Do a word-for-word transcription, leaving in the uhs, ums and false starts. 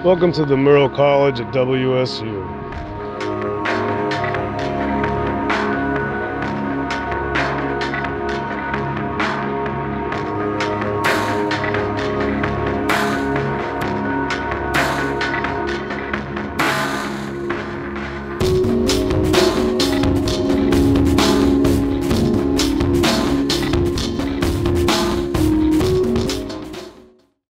Welcome to the Murrow College at W S U.